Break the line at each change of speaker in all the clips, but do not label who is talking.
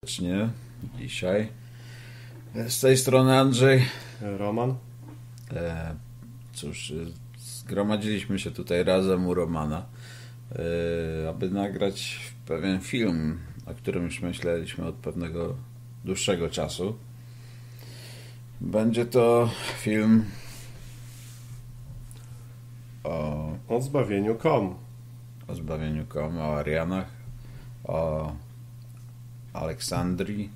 Serdecznie dzisiaj. Z tej strony Andrzej.
Roman.
Cóż, zgromadziliśmy się tutaj razem u Romana, aby nagrać pewien film, o którym już myśleliśmy od pewnego dłuższego czasu. Będzie to film
o zbawieniu Kom.
O zbawieniu Kom, o Arianach, o Aleksandrii,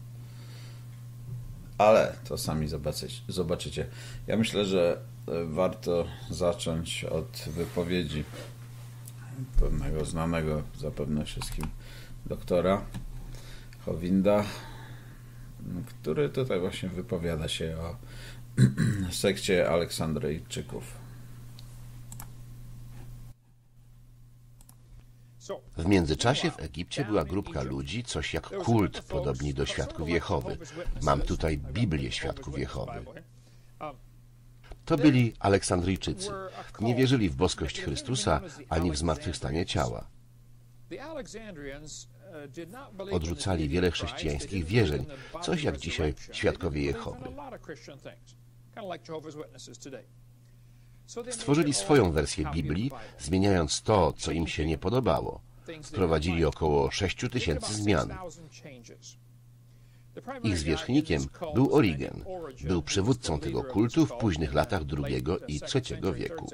ale to sami zobaczycie. Ja myślę, że warto zacząć od wypowiedzi pewnego znanego zapewne wszystkim doktora Howinda, który tutaj właśnie wypowiada się o sekcie Aleksandryjczyków.
W międzyczasie w Egipcie była grupka ludzi, coś jak kult, podobni do Świadków Jehowy. Mam tutaj Biblię Świadków Jehowy. To byli Aleksandryjczycy. Nie wierzyli w boskość Chrystusa, ani w zmartwychwstanie ciała. Odrzucali wiele chrześcijańskich wierzeń, coś jak dzisiaj Świadkowie Jehowy. Stworzyli swoją wersję Biblii, zmieniając to, co im się nie podobało. Wprowadzili około 6000 zmian. Ich zwierzchnikiem był Origen. Był przywódcą tego kultu w późnych latach II i III wieku.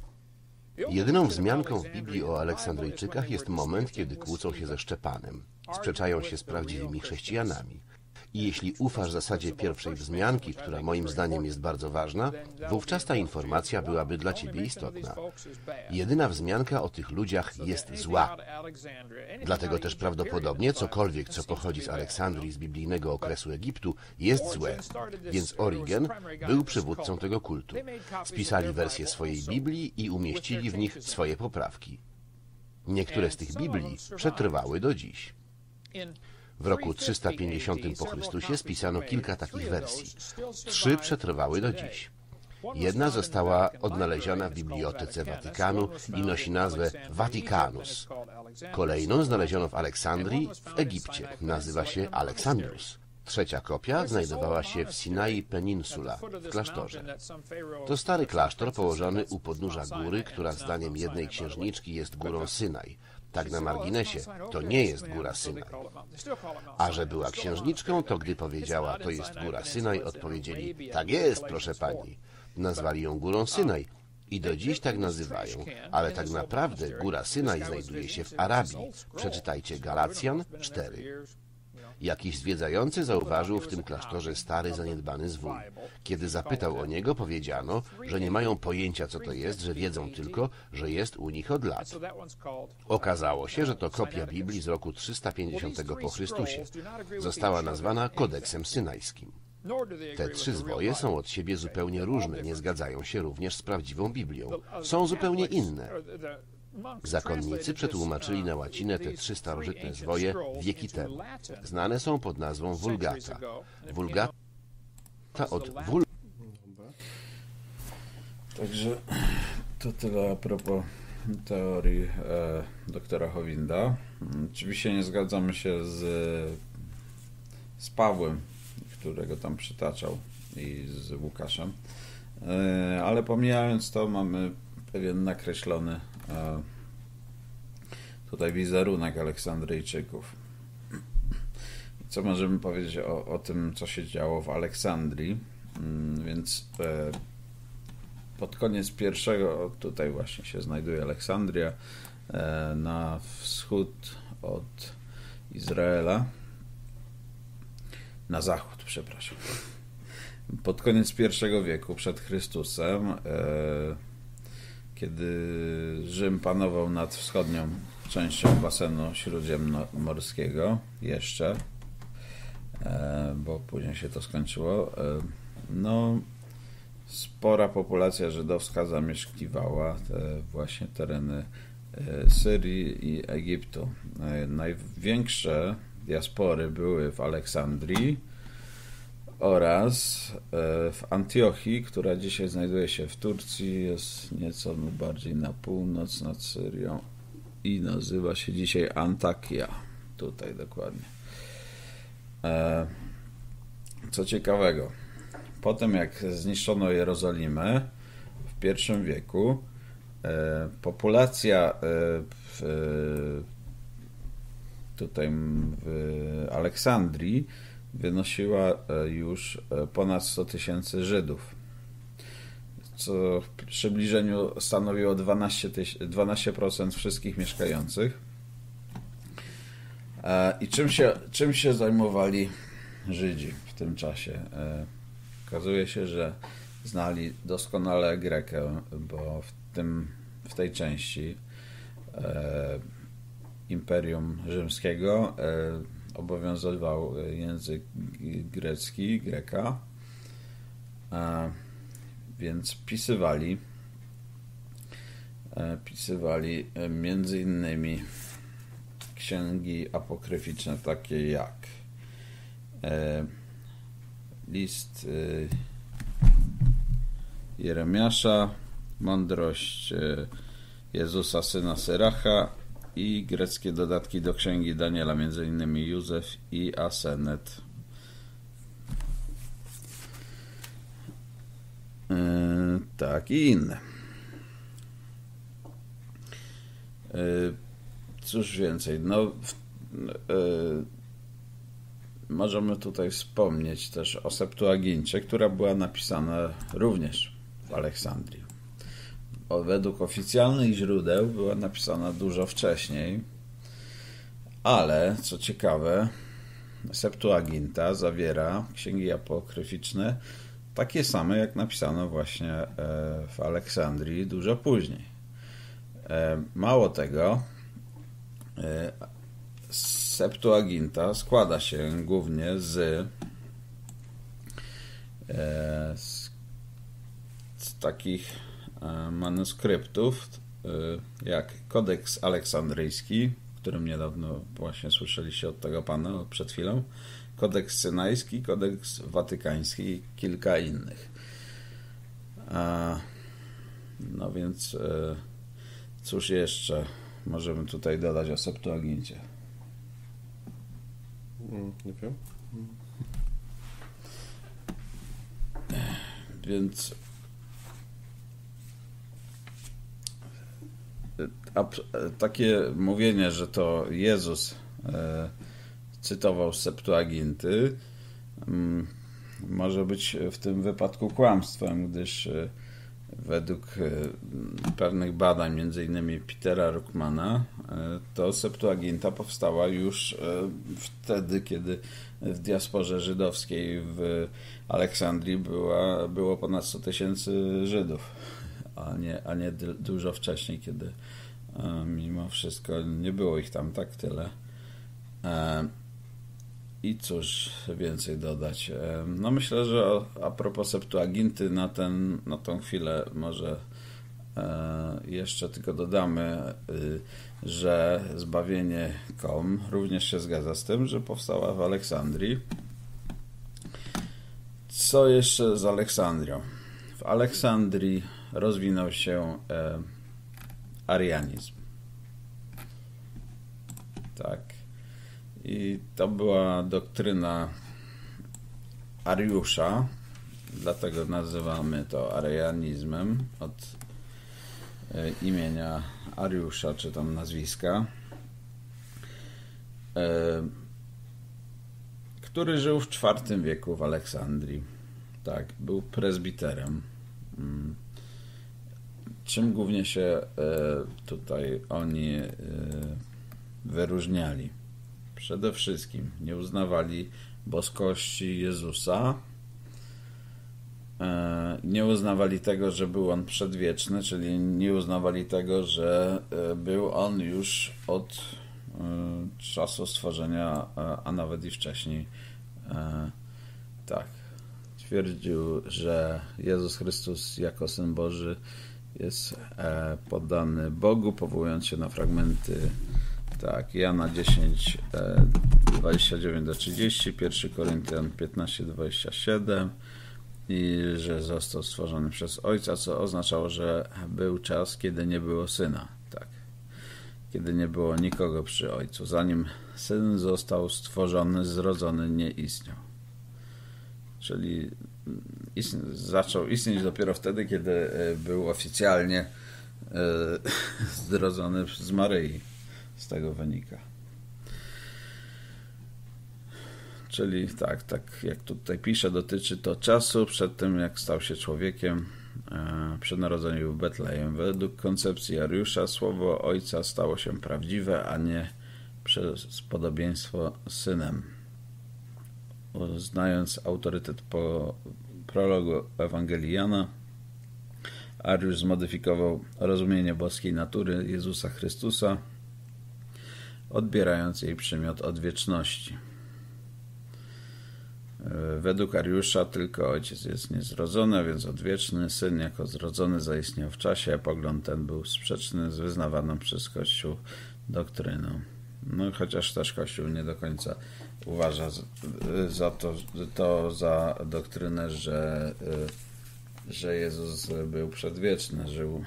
Jedyną wzmianką w Biblii o Aleksandryjczykach jest moment, kiedy kłócą się ze Szczepanem. Sprzeczają się z prawdziwymi chrześcijanami. I jeśli ufasz zasadzie pierwszej wzmianki, która moim zdaniem jest bardzo ważna, wówczas ta informacja byłaby dla ciebie istotna. Jedyna wzmianka o tych ludziach jest zła. Dlatego też prawdopodobnie cokolwiek, co pochodzi z Aleksandrii, z biblijnego okresu Egiptu, jest złe. Więc Origen był przywódcą tego kultu. Spisali wersję swojej Biblii i umieścili w nich swoje poprawki. Niektóre z tych Biblii przetrwały do dziś. W roku 350 po Chrystusie spisano kilka takich wersji. 3 przetrwały do dziś. Jedna została odnaleziona w Bibliotece Watykanu i nosi nazwę Vaticanus. Kolejną znaleziono w Aleksandrii w Egipcie. Nazywa się Aleksandrus. Trzecia kopia znajdowała się w Sinai Peninsula, w klasztorze. To stary klasztor położony u podnóża góry, która zdaniem jednej księżniczki jest górą Synaj. Tak na marginesie, to nie jest góra Synaj. A że była księżniczką, to gdy powiedziała, to jest góra Synaj, odpowiedzieli, tak jest, proszę pani. Nazwali ją górą Synaj i do dziś tak nazywają, ale tak naprawdę góra Synaj znajduje się w Arabii. Przeczytajcie Galacjan 4. Jakiś zwiedzający zauważył w tym klasztorze stary, zaniedbany zwój. Kiedy zapytał o niego, powiedziano, że nie mają pojęcia, co to jest, że wiedzą tylko, że jest u nich od lat. Okazało się, że to kopia Biblii z roku 350 po Chrystusie. Została nazwana Kodeksem Synajskim. Te 3 zwoje są od siebie zupełnie różne, nie zgadzają się również z prawdziwą Biblią. Są zupełnie inne. Zakonnicy przetłumaczyli na łacinę te 3 starożytne zwoje wieki temu. Znane są pod nazwą Vulgata. Vulgata od vul.
Także to tyle a propos teorii doktora Howinda. Oczywiście nie zgadzamy się z Pawłem, którego tam przytaczał, i z Łukaszem, ale pomijając to, mamy pewien nakreślony tutaj wizerunek Aleksandryjczyków. Co możemy powiedzieć o tym, co się działo w Aleksandrii? Więc pod koniec pierwszego, tutaj właśnie się znajduje Aleksandria, na wschód od Izraela, na zachód, przepraszam. Pod koniec I wieku przed Chrystusem, kiedy Rzym panował nad wschodnią częścią basenu śródziemnomorskiego jeszcze, bo później się to skończyło, no spora populacja żydowska zamieszkiwała te właśnie tereny Syrii i Egiptu. Największe diaspory były w Aleksandrii oraz w Antiochii, która dzisiaj znajduje się w Turcji, jest nieco bardziej na północ nad Syrią i nazywa się dzisiaj Antakia. Tutaj dokładnie. Co ciekawego, potem jak zniszczono Jerozolimę w I wieku, populacja tutaj w Aleksandrii wynosiła już ponad 100 000 Żydów, co w przybliżeniu stanowiło 12% wszystkich mieszkających. I czym się zajmowali Żydzi w tym czasie? Okazuje się, że znali doskonale Grekę, bo w tej części Imperium Rzymskiego obowiązywał język grecki, Greka, więc pisywali między innymi księgi apokryficzne takie jak list Jeremiasza, mądrość Jezusa syna Syracha i greckie dodatki do księgi Daniela, między innymi Józef i Asenet. Tak, i inne. Cóż więcej, możemy tutaj wspomnieć też o Septuagincie, która była napisana również w Aleksandrii. Według oficjalnych źródeł była napisana dużo wcześniej, ale co ciekawe, Septuaginta zawiera księgi apokryficzne takie same, jak napisano właśnie w Aleksandrii dużo później. Mało tego, Septuaginta składa się głównie z takich manuskryptów jak Kodeks Aleksandryjski, w którym niedawno właśnie słyszeliście od tego pana przed chwilą, Kodeks Synajski, Kodeks Watykański i kilka innych. No więc cóż jeszcze możemy tutaj dodać o Septuagincie?
Nie wiem.
Więc takie mówienie, że to Jezus cytował z Septuaginty, może być w tym wypadku kłamstwem, gdyż według pewnych badań, między innymi Petera Ruckmana, to Septuaginta powstała już wtedy, kiedy w diasporze żydowskiej w Aleksandrii było ponad 100 000 Żydów, a nie dużo wcześniej, kiedy mimo wszystko nie było ich tam tak tyle. I cóż więcej dodać? No myślę, że a propos Septuaginty na tą chwilę może jeszcze tylko dodamy, że zbawienie.com również się zgadza z tym, że powstała w Aleksandrii. Co jeszcze z Aleksandrią? W Aleksandrii rozwinął się arianizm. Tak. I to była doktryna Ariusza, dlatego nazywamy to arianizmem od imienia Ariusza, czy tam nazwiska, który żył w IV wieku w Aleksandrii. Tak, był prezbiterem. Czym głównie się tutaj oni wyróżniali? Przede wszystkim nie uznawali boskości Jezusa, nie uznawali tego, że był On przedwieczny, czyli nie uznawali tego, że był On już od czasu stworzenia, a nawet i wcześniej. Tak. Twierdził, że Jezus Chrystus jako Syn Boży jest poddany Bogu, powołując się na fragmenty Jana 10, 29-30, 1 Koryntian 15, 27 i że został stworzony przez Ojca, co oznaczało, że był czas, kiedy nie było Syna. Tak. kiedy nie było nikogo przy Ojcu. Zanim Syn został stworzony, zrodzony nie istniał. Czyli zaczął istnieć dopiero wtedy, kiedy był oficjalnie zrodzony z Maryi. Z tego wynika. Czyli tak jak tutaj pisze, dotyczy to czasu przed tym, jak stał się człowiekiem, przed narodzeniem w Betlejem. Według koncepcji Ariusza słowo Ojca stało się prawdziwe, a nie przez podobieństwo Synem. Znając autorytet prologu Ewangelii Jana, Ariusz zmodyfikował rozumienie boskiej natury Jezusa Chrystusa, odbierając jej przymiot odwieczności. Według Ariusza tylko Ojciec jest niezrodzony, a więc odwieczny. Syn jako zrodzony zaistniał w czasie, a pogląd ten był sprzeczny z wyznawaną przez Kościół doktryną. No, chociaż też Kościół nie do końca uważa za doktrynę, że Jezus był przedwieczny, żył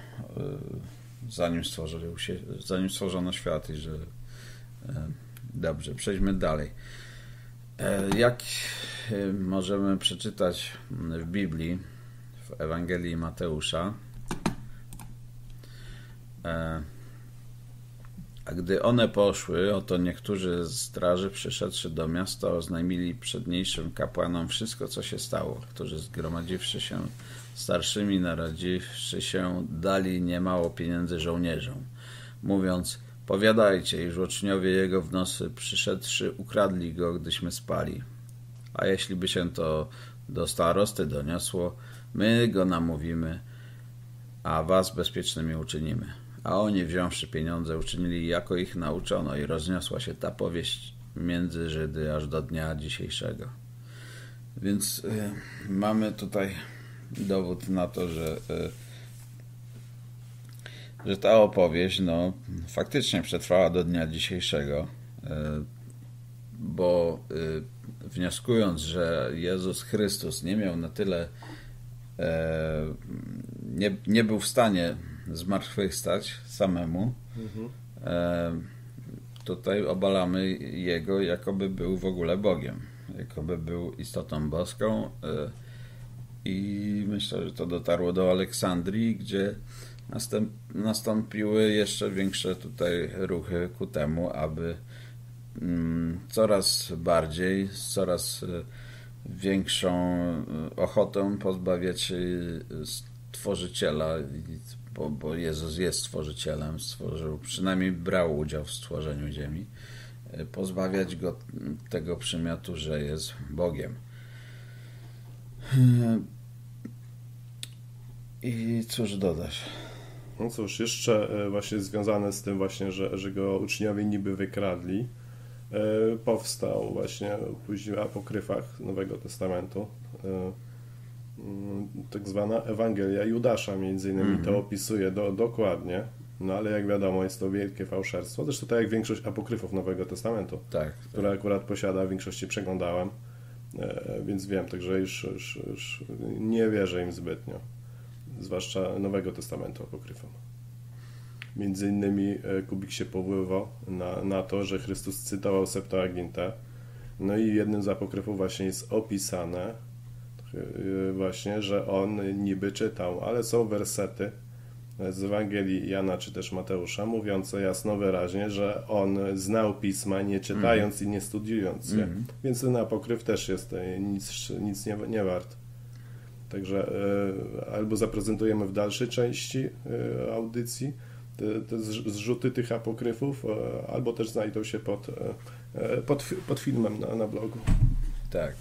zanim stworzono świat i że dobrze, przejdźmy dalej. Jak możemy przeczytać w Biblii, w Ewangelii Mateusza, a gdy one poszły, oto niektórzy z straży przyszedłszy do miasta oznajmili przedniejszym kapłanom wszystko, co się stało, którzy zgromadziwszy się starszymi, naradziwszy się, dali niemało pieniędzy żołnierzom, mówiąc: powiadajcie, iż uczniowie jego w nocy przyszedłszy ukradli go, gdyśmy spali. A jeśli by się to do starosty doniosło, my go namówimy, a was bezpiecznymi uczynimy. A oni, wziąwszy pieniądze, uczynili, jako ich nauczono, i rozniosła się ta powieść między Żydy aż do dnia dzisiejszego. Więc mamy tutaj dowód na to, że ta opowieść faktycznie przetrwała do dnia dzisiejszego, bo wnioskując, że Jezus Chrystus nie miał na tyle, nie był w stanie zmartwychwstać samemu, tutaj obalamy Jego, jakoby był w ogóle Bogiem, jakoby był istotą boską, i myślę, że to dotarło do Aleksandrii, gdzie nastąpiły jeszcze większe tutaj ruchy ku temu, aby coraz bardziej, z coraz większą ochotą pozbawiać się Stworzyciela, bo Jezus jest Stworzycielem, stworzył, przynajmniej brał udział w stworzeniu ziemi, pozbawiać go tego przymiotu, że jest Bogiem. I cóż dodać?
No cóż, jeszcze właśnie związane z tym właśnie, że go uczniowie niby wykradli, powstał właśnie później w apokryfach Nowego Testamentu tak zwana Ewangelia Judasza, między innymi to opisuje dokładnie, no ale jak wiadomo, jest to wielkie fałszerstwo, zresztą tak jak większość apokryfów Nowego Testamentu, które akurat posiada, w większości przeglądałem, więc wiem, także już nie wierzę im zbytnio, zwłaszcza Nowego Testamentu apokryfom. Między innymi Kubik się powoływał na to, że Chrystus cytował Septuagintę, no i jednym z apokryfów właśnie jest opisane właśnie, że on niby czytał, ale są wersety z Ewangelii Jana czy też Mateusza mówiące jasno, wyraźnie, że on znał Pisma nie czytając i nie studiując je, więc ten apokryf też jest nic nie wart. Także albo zaprezentujemy w dalszej części audycji te zrzuty tych apokryfów, albo też znajdą się pod filmem na blogu.
Tak.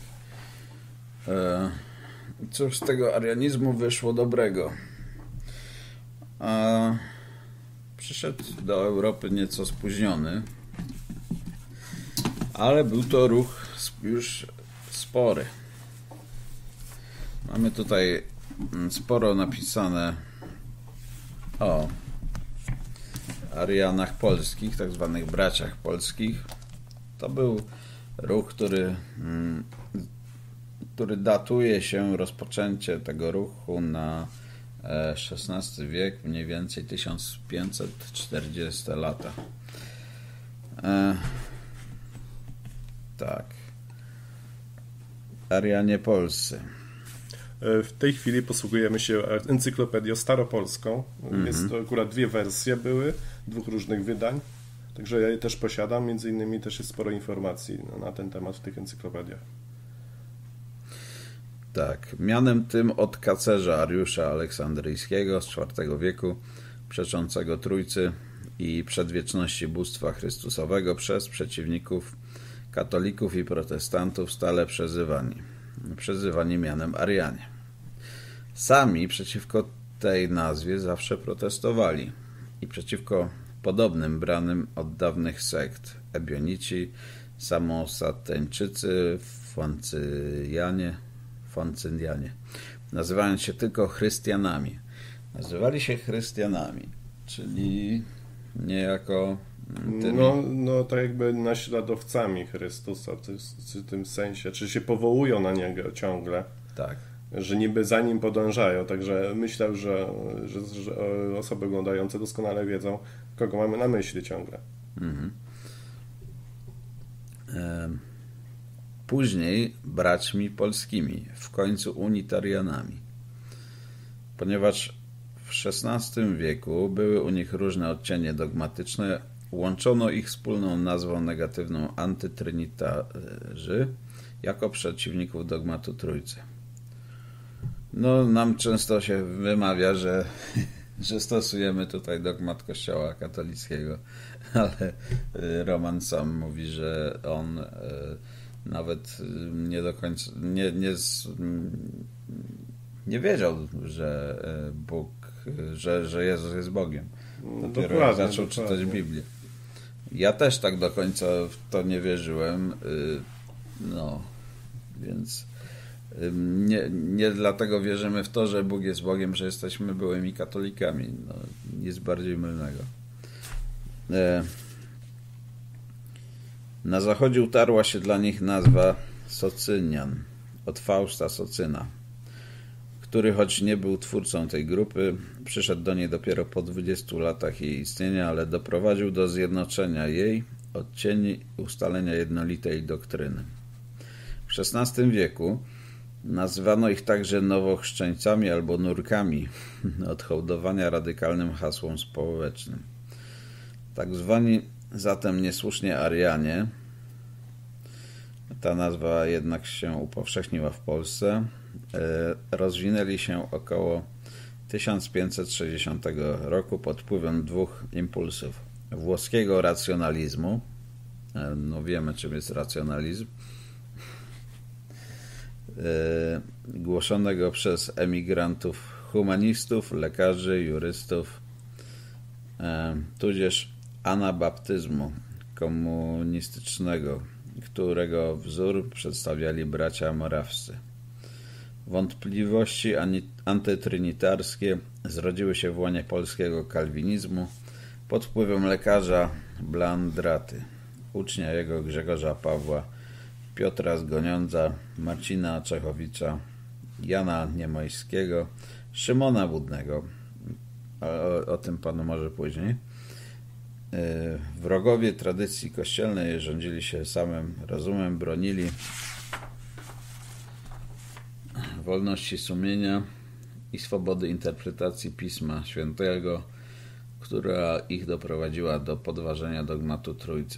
Cóż z tego arianizmu wyszło dobrego? Przyszedł do Europy nieco spóźniony, ale był to ruch już spory. Mamy tutaj sporo napisane o Arianach polskich, tak zwanych braciach polskich. To był ruch, który datuje się rozpoczęcie tego ruchu na XVI wiek, mniej więcej 1540 lata. Tak. Arianie polscy.
W tej chwili posługujemy się encyklopedią staropolską. Jest to akurat 2 wersje były, 2 różnych wydań. Także ja je też posiadam. Między innymi też jest sporo informacji na ten temat w tych encyklopediach.
Tak. Mianem tym od kacerza Ariusza Aleksandryjskiego z IV wieku, przeczącego Trójcy i przedwieczności bóstwa Chrystusowego przez przeciwników katolików i protestantów stale przezywani mianem Arianie. Sami przeciwko tej nazwie zawsze protestowali i przeciwko podobnym branym od dawnych sekt Ebionici, Samosateńczycy, Foncyjanie, nazywając się tylko chrystianami. Nazywali się chrystianami, czyli niejako tymi...
No tak jakby naśladowcami Chrystusa w tym sensie, czy się powołują na Niego ciągle.
Tak.
Że niby za Nim podążają, także myślę, że osoby oglądające doskonale wiedzą, kogo mamy na myśli ciągle.
Później braćmi polskimi, w końcu unitarianami. Ponieważ w XVI wieku były u nich różne odcienie dogmatyczne, łączono ich wspólną nazwą negatywną antytrynitarzy jako przeciwników dogmatu Trójcy. No, nam często się wymawia, że stosujemy tutaj dogmat Kościoła katolickiego, ale Roman sam mówi, że on nawet nie do końca nie wiedział, że Bóg, że Jezus jest Bogiem. Dopiero jak zaczął czytać Biblię. Ja też tak do końca w to nie wierzyłem, więc nie dlatego wierzymy w to, że Bóg jest Bogiem, że jesteśmy byłymi katolikami. Nic bardziej mylnego. Na zachodzie utarła się dla nich nazwa Socynian od Fausta Socyna, który choć nie był twórcą tej grupy, przyszedł do niej dopiero po 20 latach jej istnienia, ale doprowadził do zjednoczenia jej odcieni ustalenia jednolitej doktryny. W XVI wieku nazywano ich także nowochrzczeńcami albo nurkami od hołdowania radykalnym hasłom społecznym. Tak zwani zatem niesłusznie Arianie, ta nazwa jednak się upowszechniła w Polsce, rozwinęli się około 1560 roku pod wpływem 2 impulsów. Włoskiego racjonalizmu, wiemy czym jest racjonalizm, głoszonego przez emigrantów humanistów, lekarzy, jurystów, tudzież anabaptyzmu komunistycznego, którego wzór przedstawiali bracia morawscy. Wątpliwości antytrynitarskie zrodziły się w łonie polskiego kalwinizmu pod wpływem lekarza Blandraty, ucznia jego Grzegorza Pawła, Piotra Zgoniądza, Marcina Czechowicza, Jana Niemojskiego, Szymona Budnego, o tym panu może później. Wrogowie tradycji kościelnej rządzili się samym rozumem, bronili wolności sumienia i swobody interpretacji Pisma Świętego, która ich doprowadziła do podważenia dogmatu Trójcy.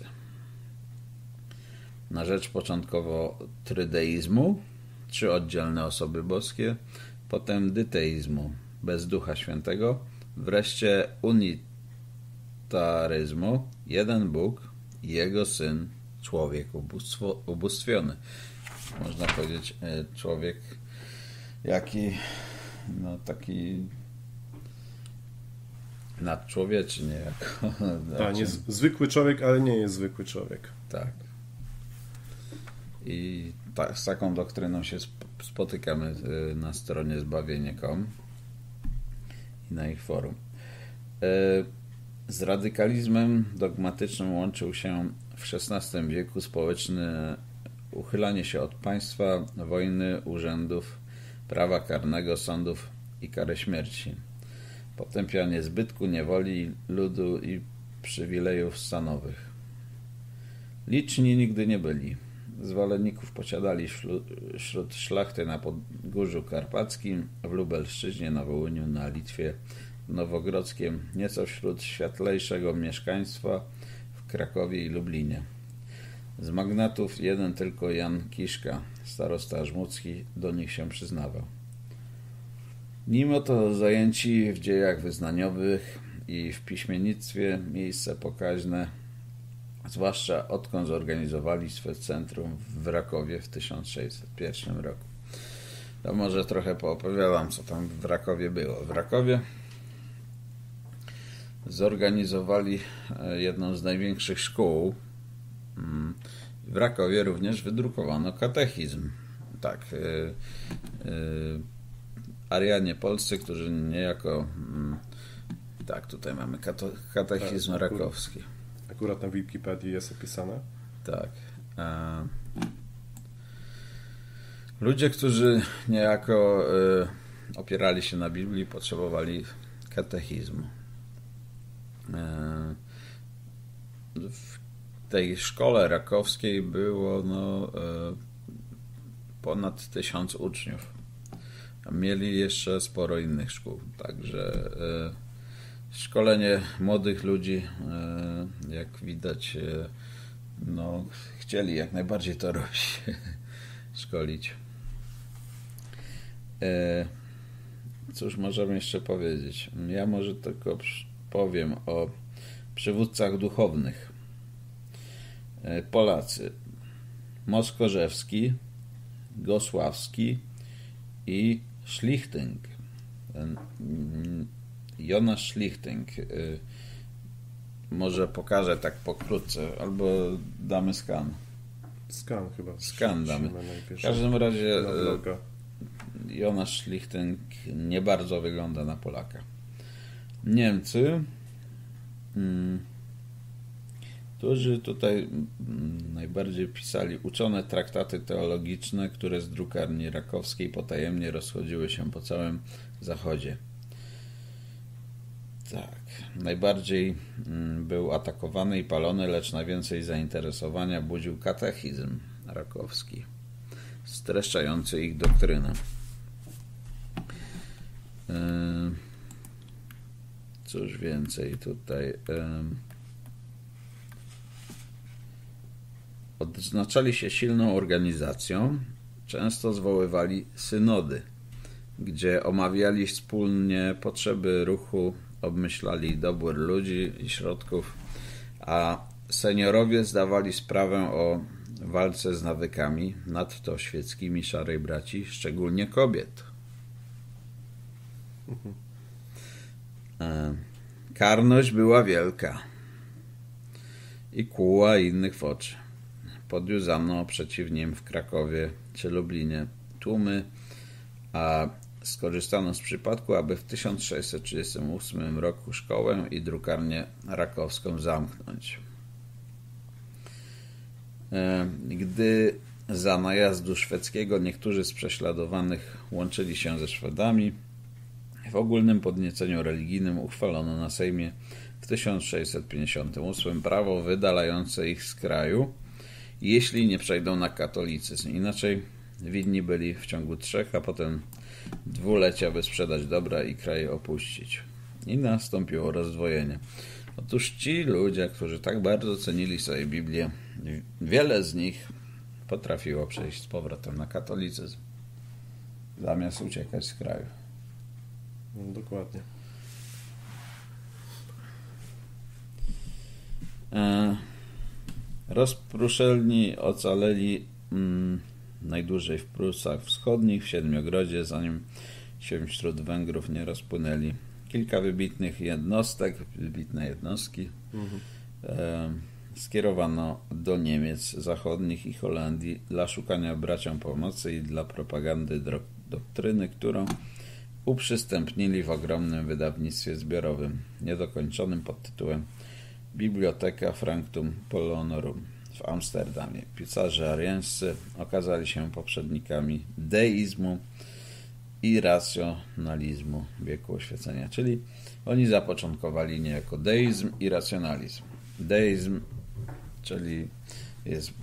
Na rzecz początkowo trydeizmu, 3 oddzielne osoby boskie, potem dyteizmu, bez Ducha Świętego, wreszcie unitaryzmu, jeden Bóg i Jego Syn, człowiek ubóstwiony. Można powiedzieć, człowiek jaki, taki nadczłowieczy niejako.
Tak, jest zwykły człowiek, ale nie jest zwykły człowiek.
Tak. I z taką doktryną się spotykamy na stronie zbawienie.com i na ich forum. Z radykalizmem dogmatycznym łączył się w XVI wieku społeczne uchylanie się od państwa, wojny, urzędów, prawa karnego, sądów i karę śmierci, potępianie zbytku, niewoli, ludu i przywilejów stanowych. Liczni nigdy nie byli. Zwolenników posiadali wśród szlachty na Podgórzu Karpackim, w Lubelszczyźnie, na Wołyniu, na Litwie, w Nowogrodzkiem, nieco wśród światlejszego mieszkaństwa w Krakowie i Lublinie. Z magnatów jeden tylko Jan Kiszka, starosta żmudzki, do nich się przyznawał. Mimo to zajęci w dziejach wyznaniowych i w piśmiennictwie miejsce pokaźne, zwłaszcza odkąd zorganizowali swe centrum w Rakowie w 1601 roku. To może trochę poopowiadam, co tam w Rakowie było. W Rakowie zorganizowali jedną z największych szkół. W Rakowie również wydrukowano katechizm. Tak, Arianie polscy, którzy niejako... Tak, tutaj mamy katechizm tak, rakowski.
Akurat na Wikipedii jest opisane.
Tak. Ludzie, którzy niejako opierali się na Biblii, potrzebowali katechizmu. W tej szkole rakowskiej było ponad 1000 uczniów. Mieli jeszcze sporo innych szkół. Także szkolenie młodych ludzi, jak widać, chcieli jak najbardziej to robić, szkolić. Cóż możemy jeszcze powiedzieć? Ja może tylko powiem o przywódcach duchownych. Polacy: Moskorzewski, Gosławski i Schlichting. Jonasz Schlichting. Może pokażę tak pokrótce, albo damy skan.
Skan chyba.
Skan damy. W każdym razie Jonasz Schlichting nie bardzo wygląda na Polaka. Niemcy, którzy tutaj najbardziej pisali uczone traktaty teologiczne, które z drukarni rakowskiej potajemnie rozchodziły się po całym Zachodzie. Tak, najbardziej był atakowany i palony, lecz najwięcej zainteresowania budził katechizm rakowski, streszczający ich doktrynę. Cóż więcej tutaj... Odznaczali się silną organizacją, często zwoływali synody, gdzie omawiali wspólnie potrzeby ruchu, obmyślali dobór ludzi i środków, a seniorowie zdawali sprawę o walce z nawykami, nadto świeckimi szarej braci, szczególnie kobiet. Karność była wielka i kłuła innych w oczy. Podwiązano przeciw nim w Krakowie czy Lublinie tłumy, a skorzystano z przypadku, aby w 1638 roku szkołę i drukarnię rakowską zamknąć. Gdy za najazdu szwedzkiego niektórzy z prześladowanych łączyli się ze Szwedami, w ogólnym podnieceniu religijnym uchwalono na Sejmie w 1658 prawo wydalające ich z kraju, jeśli nie przejdą na katolicyzm. Inaczej winni byli w ciągu 3, a potem 2-lecia, by sprzedać dobra i kraj opuścić. I nastąpiło rozdwojenie. Otóż ci ludzie, którzy tak bardzo cenili sobie Biblię, wiele z nich potrafiło przejść z powrotem na katolicyzm, zamiast uciekać z kraju.
No, dokładnie.
Rozpruszelni ocaleli najdłużej w Prusach Wschodnich, w Siedmiogrodzie, zanim się wśród Węgrów nie rozpłynęli. Kilka wybitnych jednostek, wybitne jednostki skierowano do Niemiec zachodnich i Holandii dla szukania braciom pomocy i dla propagandy doktryny, którą uprzystępnili w ogromnym wydawnictwie zbiorowym, niedokończonym pod tytułem Bibliotheca Franctum Polonorum w Amsterdamie. Pisarze ariańscy okazali się poprzednikami deizmu irracjonalizmu wieku oświecenia, czyli oni zapoczątkowali niejako deizm i racjonalizm. Deizm, czyli jest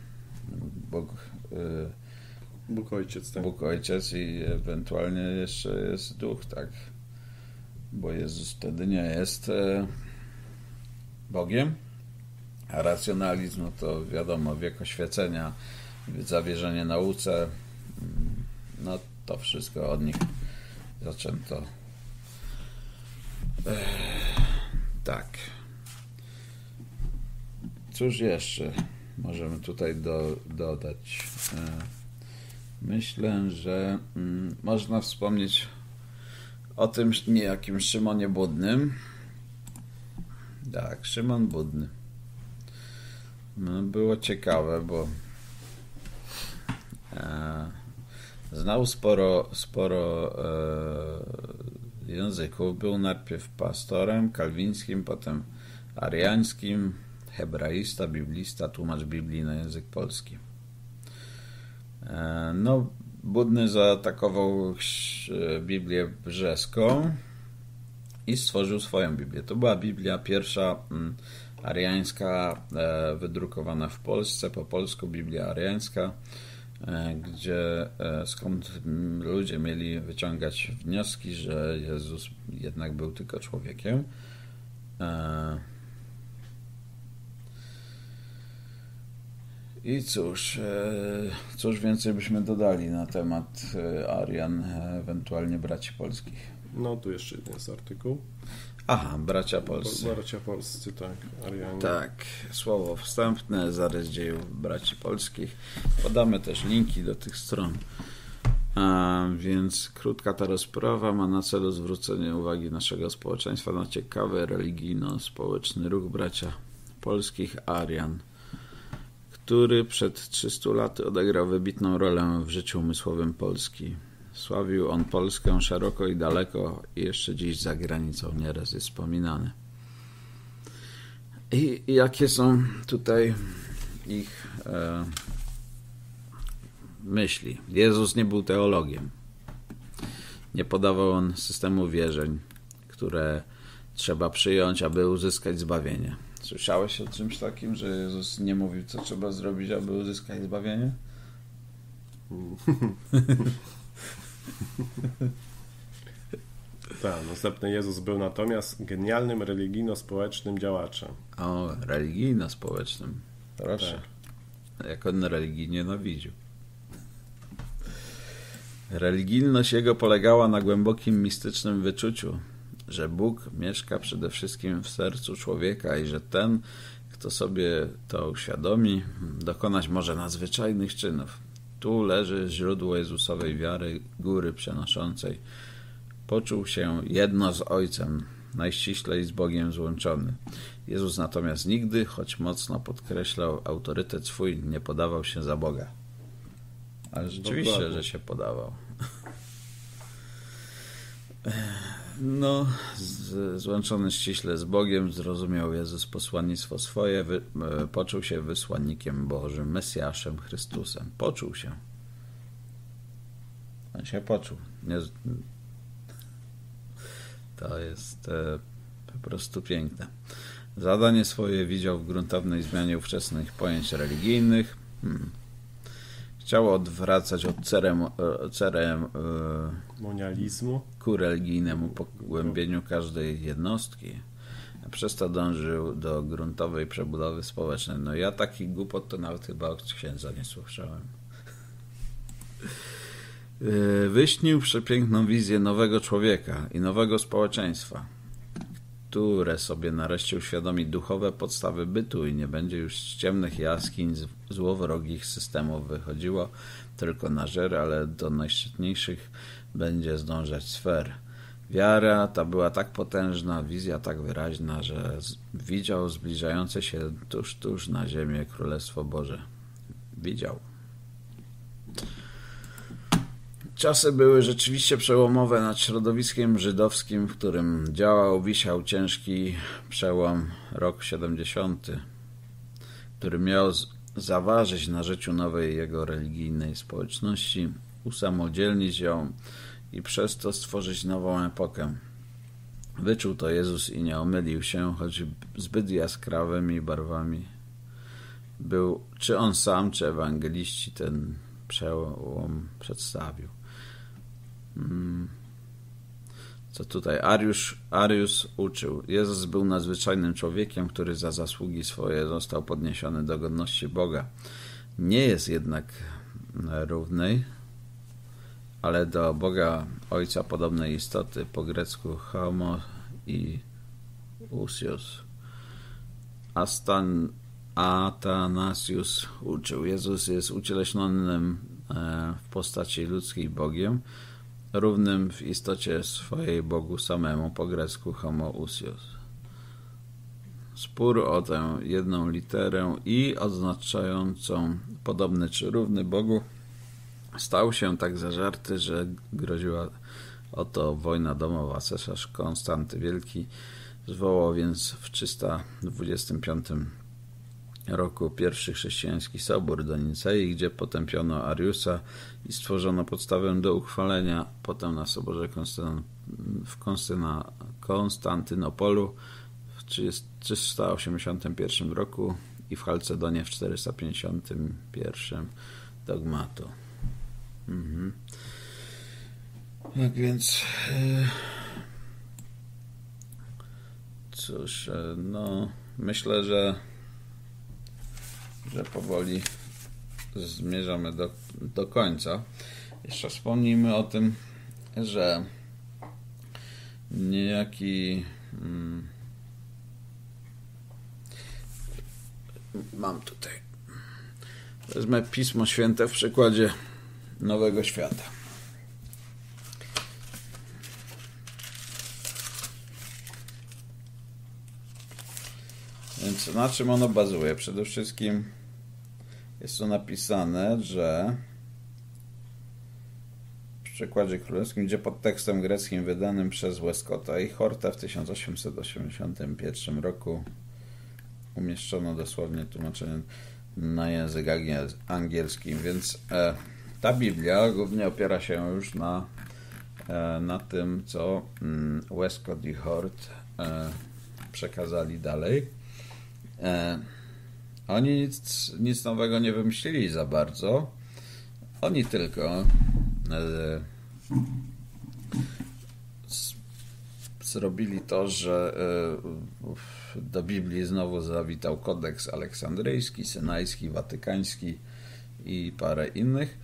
Bóg Ojciec i ewentualnie jeszcze jest Duch, tak? Bo Jezus wtedy nie jest Bogiem, a racjonalizm, no to wiadomo, wiek oświecenia, zawierzenie nauce, no to wszystko od nich zaczęto. Tak. Cóż jeszcze możemy tutaj dodać? Myślę, że można wspomnieć o tym niejakim Szymonie Budnym. Tak, Szymon Budny. No, było ciekawe, bo znał sporo języków. Był najpierw pastorem kalwińskim, potem ariańskim, hebraista, biblista, tłumacz Biblii na język polski. No, Budny zaatakował Biblię brzeską i stworzył swoją Biblię. To była Biblia pierwsza ariańska, wydrukowana w Polsce, po polsku Biblia ariańska, skąd ludzie mieli wyciągać wnioski, że Jezus jednak był tylko człowiekiem. I cóż więcej byśmy dodali na temat Arian, ewentualnie braci polskich?
No, tu jeszcze jeden jest artykuł.
Aha, bracia polscy.
Bracia polscy, tak, Arianie.
Tak, słowo wstępne, zarys dziejów braci polskich. Podamy też linki do tych stron. Więc krótka ta rozprawa ma na celu zwrócenie uwagi naszego społeczeństwa na ciekawy religijno-społeczny ruch bracia polskich Arian, który przed 300 laty odegrał wybitną rolę w życiu umysłowym Polski. Sławił on Polskę szeroko i daleko i jeszcze dziś za granicą nieraz jest wspominany. I jakie są tutaj ich myśli? Jezus nie był teologiem. Nie podawał on systemu wierzeń, które trzeba przyjąć, aby uzyskać zbawienie. Słyszałeś o czymś takim, że Jezus nie mówił, co trzeba zrobić, aby uzyskać zbawienie?
Tak, następny Jezus był natomiast genialnym religijno-społecznym działaczem.
O, religijno-społecznym. Proszę. Tak. Jak on religii nienawidził. Religijność jego polegała na głębokim mistycznym wyczuciu, że Bóg mieszka przede wszystkim w sercu człowieka i że ten, kto sobie to uświadomi, dokonać może nadzwyczajnych czynów. Tu leży źródło Jezusowej wiary, góry przenoszącej. Poczuł się jedno z Ojcem, najściślej z Bogiem złączony. Jezus natomiast nigdy, choć mocno podkreślał autorytet swój, nie podawał się za Boga. Ale rzeczywiście, że się podawał. No, złączony ściśle z Bogiem, zrozumiał Jezus posłannictwo swoje, poczuł się wysłannikiem Bożym, Mesjaszem, Chrystusem. Poczuł się. On się poczuł. To jest po prostu piękne. Zadanie swoje widział w gruntownej zmianie ówczesnych pojęć religijnych. Chciał odwracać od
ceremonializmu
ku religijnemu pogłębieniu każdej jednostki. Przez to dążył do gruntowej przebudowy społecznej. No ja taki głupot to nawet chyba od księdza nie słyszałem. Wyśnił przepiękną wizję nowego człowieka i nowego społeczeństwa, które sobie nareszcie uświadomi duchowe podstawy bytu i nie będzie już z ciemnych jaskiń, złowrogich systemów wychodziło tylko na żer, ale do najszczytniejszych będzie zdążać sfer. Wiara ta była tak potężna, wizja tak wyraźna, że widział zbliżające się tuż na ziemię Królestwo Boże. Widział. Czasy były rzeczywiście przełomowe nad środowiskiem żydowskim, w którym wisiał ciężki przełom, rok 70, który miał zaważyć na życiu nowej jego religijnej społeczności, usamodzielnić ją i przez to stworzyć nową epokę. Wyczuł to Jezus i nie omylił się, choć zbyt jaskrawymi barwami był, czy on sam, czy ewangeliści ten przełom przedstawił. Co tutaj? Arius uczył. Jezus był nadzwyczajnym człowiekiem, który za zasługi swoje został podniesiony do godności Boga. Nie jest jednak równej, ale do Boga Ojca podobnej istoty, po grecku homo i usios. Athanasius uczył. Jezus jest ucieleśnionym w postaci ludzkiej Bogiem, równym w istocie swojej Bogu samemu, po grecku homo usios. Spór o tę jedną literę i oznaczającą podobny czy równy Bogu stał się tak zażarty, że groziła oto wojna domowa. Cesarz Konstanty Wielki zwołał więc w 325 roku pierwszy chrześcijański sobór do Nicei, gdzie potępiono Ariusa i stworzono podstawę do uchwalenia potem na soborze w Konstantynopolu w 381 roku i w Chalcedonie w 451 dogmatu. Tak więc cóż, no myślę, że powoli zmierzamy do końca. Jeszcze wspomnijmy o tym, że niejaki mam tutaj, wezmę Pismo Święte w przykładzie Nowego Świata. Więc na czym ono bazuje? Przede wszystkim jest to napisane, że w przekładzie królewskim, gdzie pod tekstem greckim wydanym przez Westcotta i Horta w 1881 roku umieszczono dosłownie tłumaczenie na język angielski, więc ta Biblia głównie opiera się już na tym, co Westcott i Hort przekazali dalej. Oni nic nowego nie wymyślili za bardzo. Oni tylko zrobili to, że do Biblii znowu zawitał kodeks aleksandryjski, synajski, watykański i parę innych.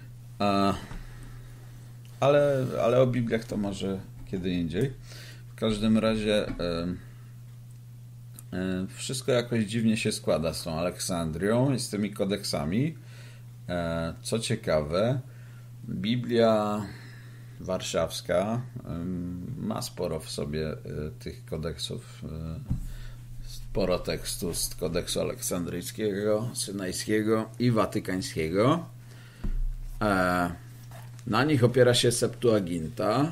Ale o Bibliach to może kiedy indziej. W każdym razie wszystko jakoś dziwnie się składa z tą Aleksandrią i z tymi kodeksami. Co ciekawe, Biblia warszawska ma sporo w sobie tych kodeksów, sporo tekstu z kodeksu aleksandryjskiego, synajskiego i watykańskiego. Na nich opiera się Septuaginta,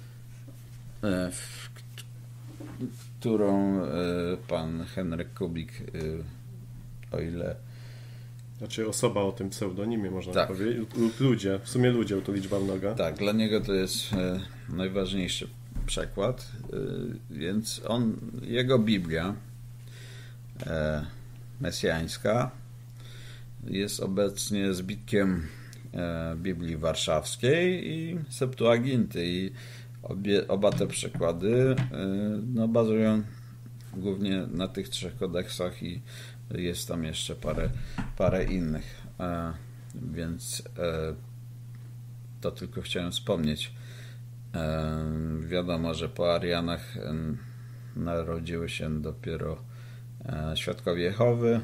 którą pan Henryk Kubik, o ile...
Znaczy osoba o tym pseudonimie, można powiedzieć. Ludzie, w sumie ludzie, to liczba mnoga.
Tak, dla niego to jest najważniejszy przekład, więc jego Biblia mesjańska jest obecnie zbitkiem Biblii Warszawskiej i Septuaginty i oba te przekłady bazują głównie na tych trzech kodeksach i jest tam jeszcze parę innych, więc to tylko chciałem wspomnieć. Wiadomo, że po Arianach narodziły się dopiero Świadkowie Jehowy.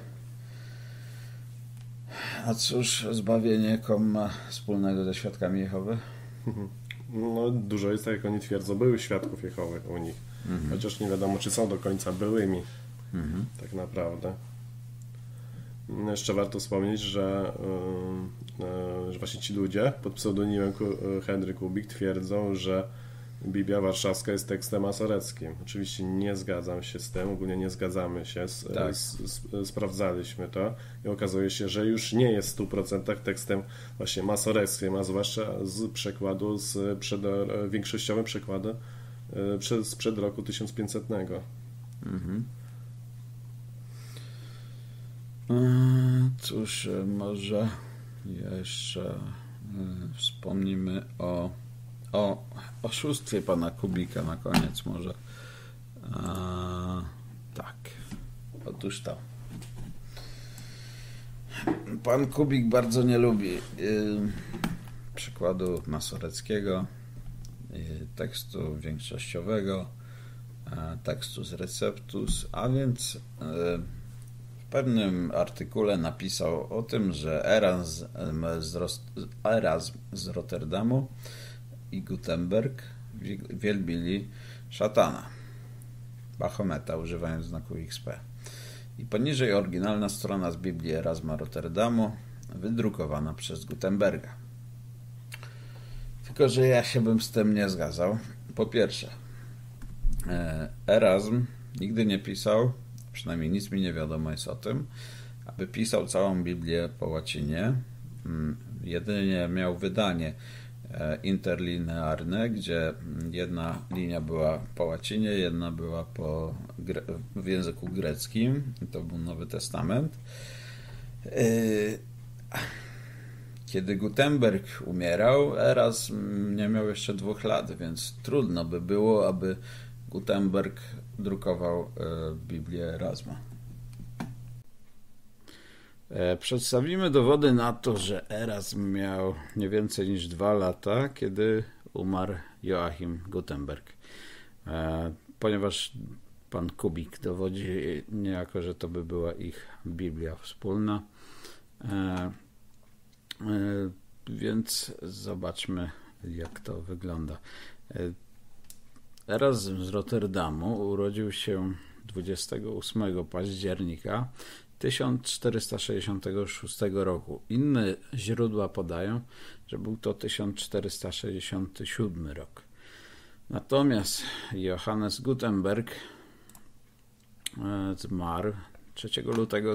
A cóż zbawienie ma wspólnego ze Świadkami Jehowy?
No, dużo jest, tak jak oni twierdzą, były Świadków Jehowy u nich. Chociaż nie wiadomo, czy są do końca byłymi. Tak naprawdę. Jeszcze warto wspomnieć, że właśnie ci ludzie pod pseudonimem Henryk Kubik twierdzą, że Biblia Warszawska jest tekstem masoreckim. Oczywiście nie zgadzam się z tym, ogólnie nie zgadzamy się, sprawdzaliśmy to i okazuje się, że już nie jest w 100% tekstem właśnie masoreckim, a zwłaszcza z przekładu, większościowym przekładem sprzed roku 1500.
Cóż, może jeszcze wspomnimy o oszustwie pana Kubika na koniec może. Tak. Otóż to. Pan Kubik bardzo nie lubi przykładu masoreckiego, tekstu większościowego, tekstu z Receptus, a więc w pewnym artykule napisał o tym, że Erazm z Rotterdamu i Gutenberg wielbili szatana, Bachometa, używając znaku XP. I poniżej oryginalna strona z Biblii Erasma Rotterdamu, wydrukowana przez Gutenberga. Tylko że ja się bym z tym nie zgadzał. Po pierwsze, Erasm nigdy nie pisał, przynajmniej nic mi nie wiadomo jest o tym, aby pisał całą Biblię po łacinie. Jedynie miał wydanie interlinearne, gdzie jedna linia była po łacinie, jedna była w języku greckim. To był Nowy Testament. Kiedy Gutenberg umierał, Erasm nie miał jeszcze 2 lat, więc trudno by było, aby Gutenberg drukował Biblię Erasma. Przedstawimy dowody na to, że Erasm miał nie więcej niż 2 lata, kiedy umarł Joachim Gutenberg. Ponieważ pan Kubik dowodzi niejako, że to by była ich Biblia wspólna. Więc zobaczmy, jak to wygląda. Erasm z Rotterdamu urodził się 28 października 1466 roku. Inne źródła podają, że był to 1467 rok. Natomiast Johannes Gutenberg zmarł 3 lutego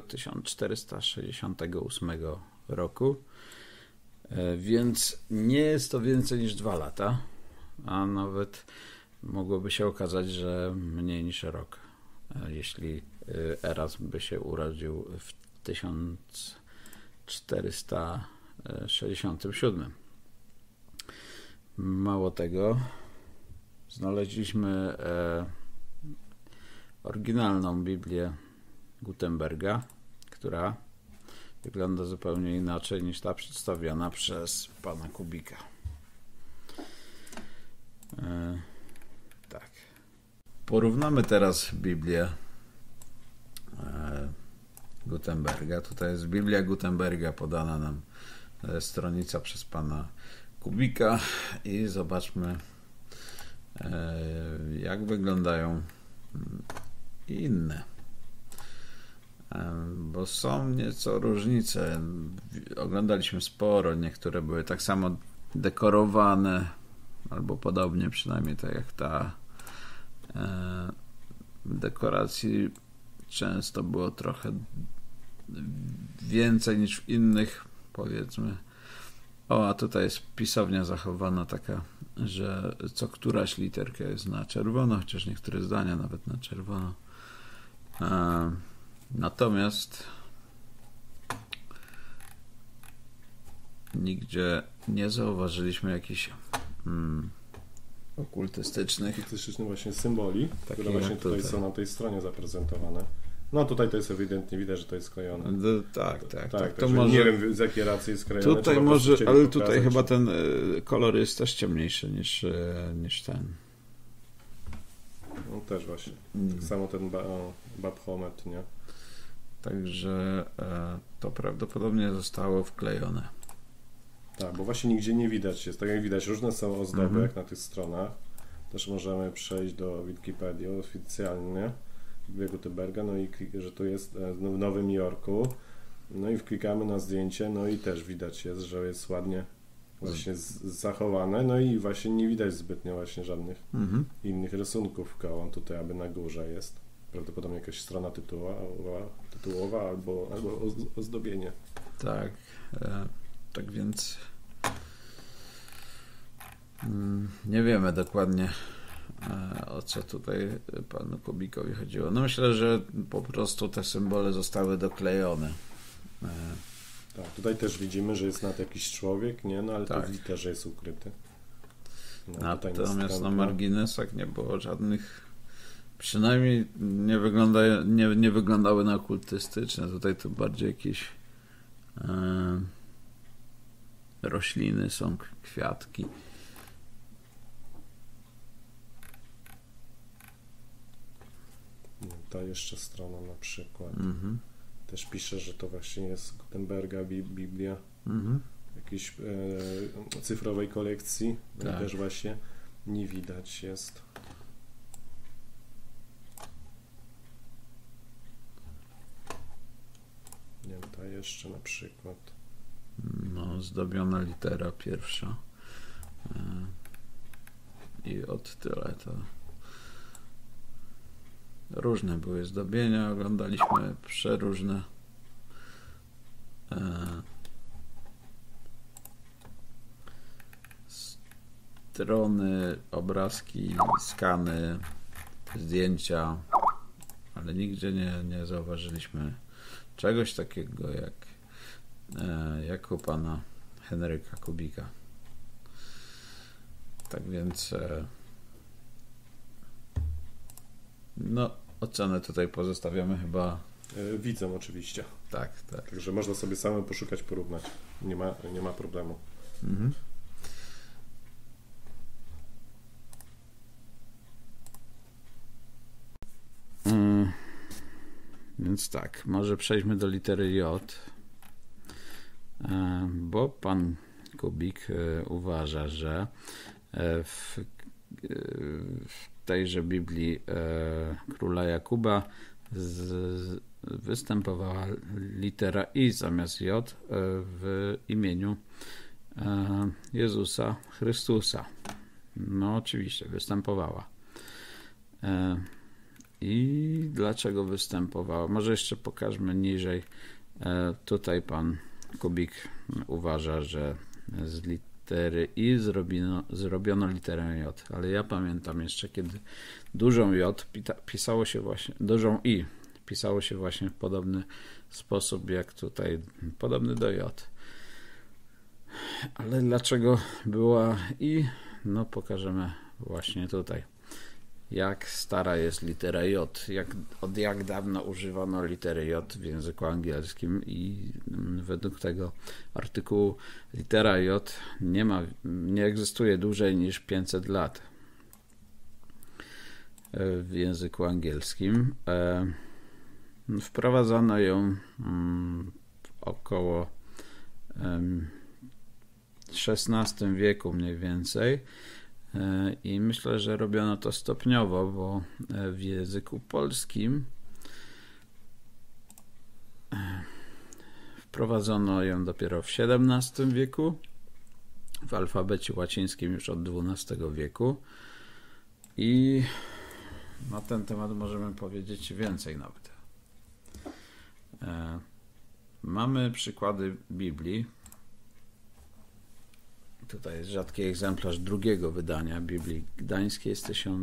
1468 roku, więc nie jest to więcej niż 2 lata, a nawet mogłoby się okazać, że mniej niż rok, jeśli Erasm by się urodził w 1467. Mało tego, znaleźliśmy oryginalną Biblię Gutenberga, która wygląda zupełnie inaczej niż ta przedstawiona przez pana Kubika. Tak. Porównamy teraz Biblię Gutenberga. Tutaj jest Biblia Gutenberga podana nam stronica przez pana Kubika i zobaczmy, jak wyglądają inne. Bo są nieco różnice. Oglądaliśmy sporo, niektóre były tak samo dekorowane, albo podobnie, przynajmniej tak jak ta. Dekoracji często było trochę więcej niż w innych, powiedzmy. A tutaj jest pisownia zachowana taka, że co któraś literka jest na czerwono, chociaż niektóre zdania nawet na czerwono. Natomiast nigdzie nie zauważyliśmy jakichś okultystycznych
właśnie symboli, które właśnie tutaj są na tej stronie zaprezentowane. No tutaj to jest ewidentnie widać, że to jest sklejone.
Tak.
To może, nie wiem z jakiej racji jest sklejone.
Tutaj może, ale tutaj chyba ten kolor jest też ciemniejszy niż ten.
No też właśnie. Tak samo ten Baphomet, nie?
Także to prawdopodobnie zostało wklejone.
Tak, bo właśnie nigdzie nie widać jest. Tak jak widać, różne są ozdoby, jak na tych stronach. Też możemy przejść do Wikipedii oficjalnie Gutenberga, no i że to jest w Nowym Jorku. No i wklikamy na zdjęcie, no i też widać jest, że jest ładnie właśnie zachowane, no i właśnie nie widać zbytnio właśnie żadnych innych rysunków koła. Tutaj aby na górze jest prawdopodobnie jakaś strona tytułowa albo ozdobienie.
Tak, tak więc nie wiemy dokładnie, o co tutaj panu Kubikowi chodziło. No myślę, że po prostu te symbole zostały doklejone.
Tak, tutaj też widzimy, że jest nad jakiś człowiek, nie? No ale tak. To w literze jest ukryty. No,
natomiast na marginesach nie było żadnych, przynajmniej nie wyglądały na okultystyczne. Tutaj to bardziej jakieś rośliny są, kwiatki.
Ta jeszcze strona na przykład też pisze, że to właśnie jest Gutenberga Biblia jakiejś cyfrowej kolekcji. No tak. I też właśnie nie widać jest. Nie wiem, ta jeszcze na przykład.
No, zdobiona litera pierwsza. I od tyle to różne były zdobienia, oglądaliśmy przeróżne. Strony, obrazki, skany, zdjęcia, ale nigdzie nie zauważyliśmy czegoś takiego jak u pana Henryka Kubika. Tak więc no, ocenę tutaj pozostawiamy chyba
widzom oczywiście.
Tak, tak.
Także można sobie samemu poszukać, porównać. Nie ma problemu.
Więc tak, może przejdźmy do litery J, bo pan Kubik uważa, że w tejże Biblii króla Jakuba występowała litera I zamiast J w imieniu Jezusa Chrystusa. No oczywiście występowała. I dlaczego występowała? Może jeszcze pokażmy niżej. Tutaj pan Kubik uważa, że z litery I zrobiono literę J, ale ja pamiętam jeszcze, kiedy dużą J pisało się właśnie, dużą I pisało się właśnie w podobny sposób jak tutaj, podobny do J. Ale dlaczego była I? No pokażemy właśnie tutaj. Jak stara jest litera J, od jak dawna używano litery J w języku angielskim i według tego artykułu litera J nie egzystuje dłużej niż 500 lat w języku angielskim. Wprowadzono ją około XVI wieku mniej więcej. I myślę, że robiono to stopniowo, bo w języku polskim wprowadzono ją dopiero w XVII wieku, w alfabecie łacińskim już od XII wieku i na ten temat możemy powiedzieć więcej nawet. Mamy przykłady Biblii. Tutaj jest rzadki egzemplarz drugiego wydania Biblii Gdańskiej z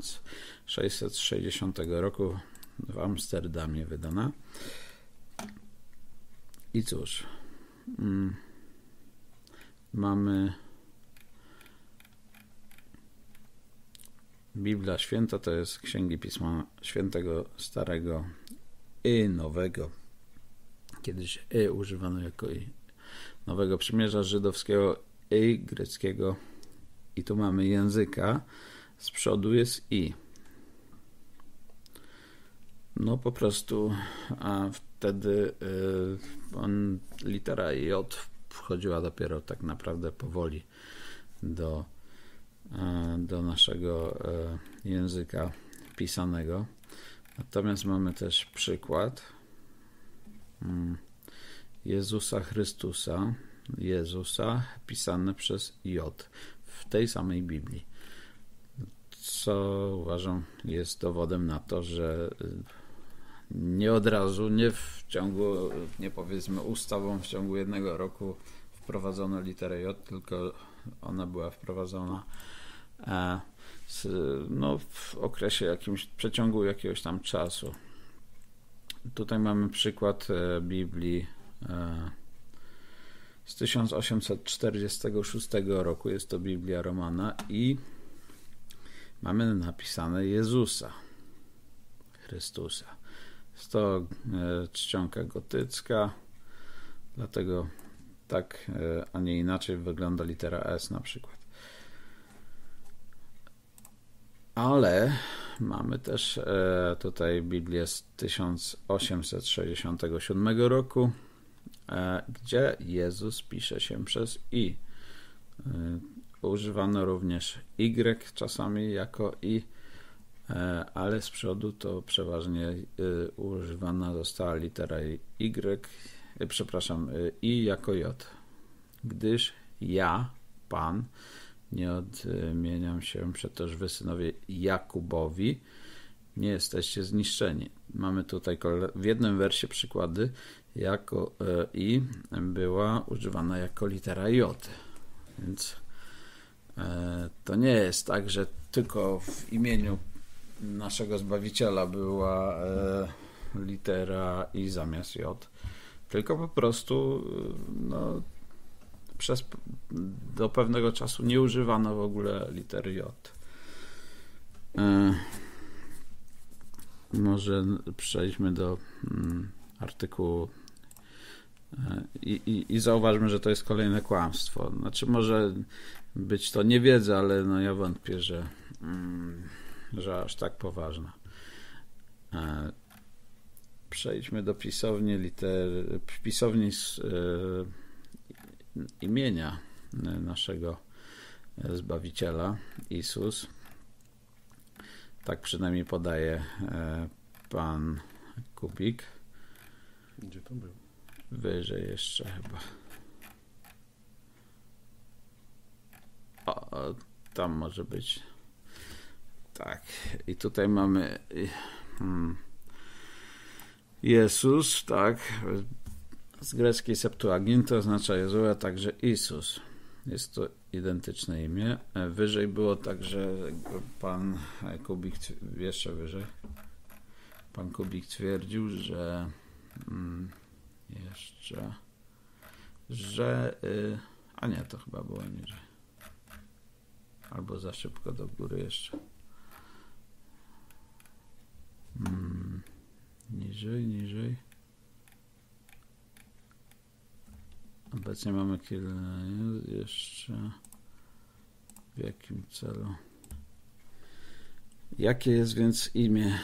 1660 roku w Amsterdamie wydana. I cóż, mamy Biblia Święta, to jest księgi Pisma Świętego Starego i Nowego. Kiedyś używano jako Nowego Przymierza Żydowskiego i greckiego i tu mamy języka, z przodu jest I. No po prostu, a wtedy litera J wchodziła dopiero tak naprawdę powoli do naszego języka pisanego. Natomiast mamy też przykład Jezusa Chrystusa. Jezusa pisane przez J w tej samej Biblii. Co uważam jest dowodem na to, że nie od razu, nie w ciągu, nie powiedzmy ustawą w ciągu jednego roku wprowadzono literę J, tylko ona była wprowadzona w okresie jakimś, przeciągu jakiegoś tam czasu. Tutaj mamy przykład Biblii z 1846 roku, jest to Biblia Romana i mamy napisane Jezusa Chrystusa. Jest to czcionka gotycka, dlatego tak, a nie inaczej wygląda litera S na przykład. Ale mamy też tutaj Biblię z 1867 roku, gdzie Jezus pisze się przez I. Używano również Y czasami jako I, ale z przodu to przeważnie używana została litera Y, I jako J. Gdyż ja, Pan, nie odmieniam się przetożwy synowie Jakubowi, nie jesteście zniszczeni. Mamy tutaj w jednym wersie przykłady, jako I była używana jako litera J. Więc to nie jest tak, że tylko w imieniu naszego Zbawiciela była litera I zamiast J, tylko po prostu do pewnego czasu nie używano w ogóle litery J. Może przejdźmy do artykułu i zauważmy, że to jest kolejne kłamstwo. Znaczy może być to niewiedza, ale ja wątpię, że aż tak poważna. Przejdźmy do pisowni imienia naszego Zbawiciela, Jezus. Tak przynajmniej podaje pan Kubik.
Gdzie to był?
Wyżej jeszcze chyba. O, tam może być. Tak. I tutaj mamy Jezus, tak. Z greckiej Septuaginty oznacza Jezu, a także Jezus. Jest to identyczne imię. Wyżej było także pan Kubik, jeszcze wyżej. Pan Kubik twierdził, że a nie, to chyba było niżej. Albo za szybko do góry jeszcze. Niżej. Obecnie mamy jeszcze w jakim celu. Jakie jest więc imię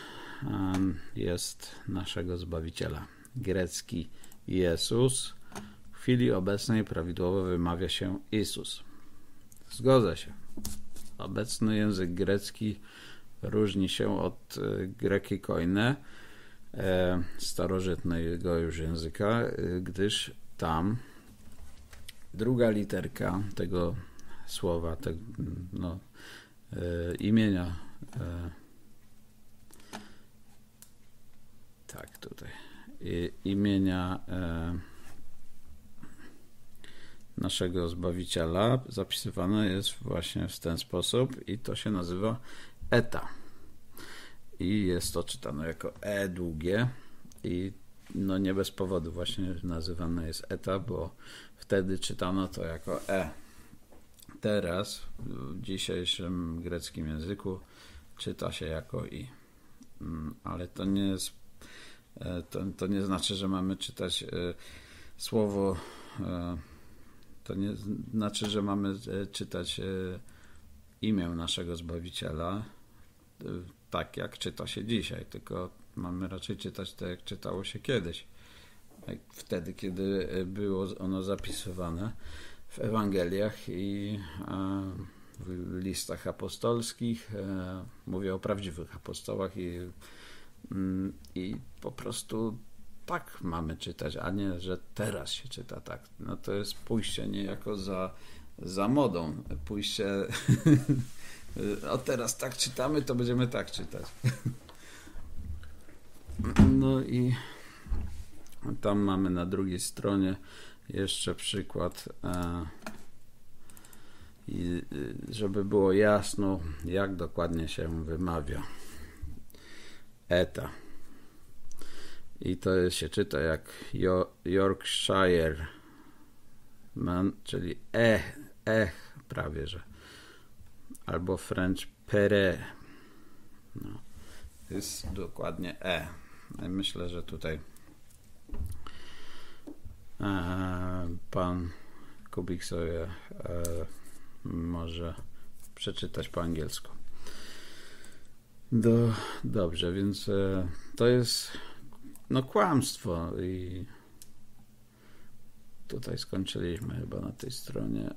jest naszego Zbawiciela? Grecki Jezus. W chwili obecnej prawidłowo wymawia się Jezus. Zgodzę się. Obecny język grecki różni się od greki koine, starożytnego już języka, gdyż tam druga literka tego słowa, imienia, tak tutaj, imienia naszego Zbawiciela zapisywane jest właśnie w ten sposób i to się nazywa eta. I jest to czytane jako E długie i nie bez powodu właśnie nazywane jest eta, bo wtedy czytano to jako E. Teraz w dzisiejszym greckim języku czyta się jako I. Ale to nie jest, to nie znaczy, że mamy czytać słowo, to nie znaczy, że mamy czytać imię naszego Zbawiciela tak, jak czyta się dzisiaj, tylko mamy raczej czytać tak, jak czytało się kiedyś. Wtedy, kiedy było ono zapisywane w Ewangeliach i w listach apostolskich. Mówię o prawdziwych apostołach i po prostu tak mamy czytać, a nie, że teraz się czyta tak. No to jest pójście niejako za modą. Pójście o teraz tak czytamy, to będziemy tak czytać. No i tam mamy na drugiej stronie jeszcze przykład, i żeby było jasno, jak dokładnie się wymawia. Eta. I to się czyta jak Yorkshire man, czyli prawie że. Albo French pere. No. To jest dokładnie Myślę, że tutaj pan Kubik sobie może przeczytać po angielsku. Dobrze, więc to jest kłamstwo i tutaj skończyliśmy chyba na tej stronie.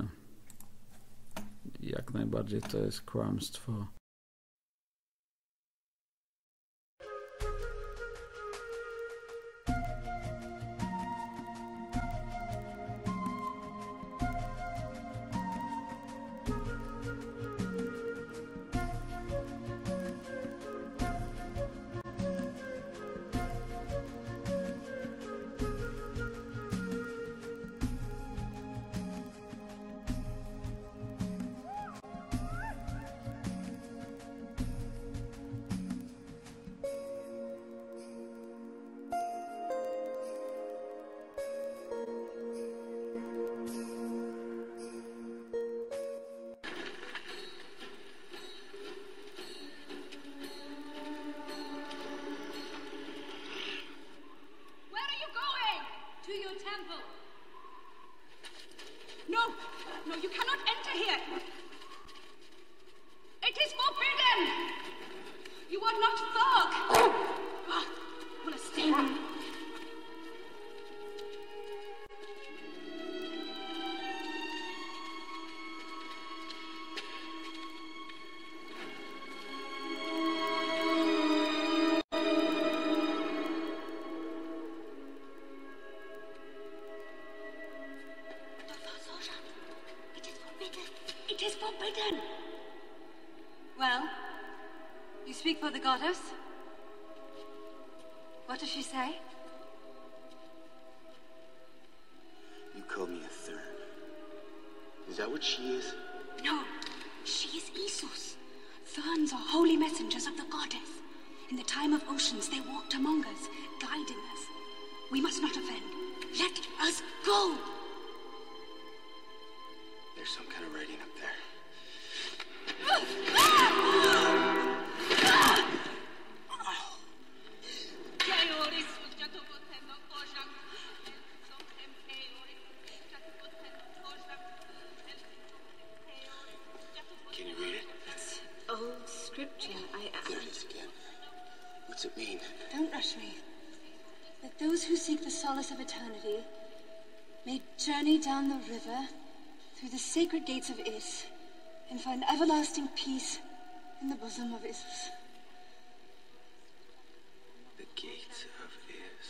Jak najbardziej to jest kłamstwo.
No, you cannot enter here. It is forbidden. You are not Thog. Will I stay?
Speak for the goddess. What does she say?
You called me a third. Is that what she is?
No, she is Isus. Therns are holy messengers of the goddess. In the time of oceans, they walked among us, guiding us. We must not offend. Let us go!
There's some kind of writing up there. Can you read it?
It's old scripture.
There it is again. What's it mean?
Don't rush me. That those who seek the solace of eternity may journey down the river through the sacred gates of Is and find everlasting peace in the bosom of Isus.
The gates of Is.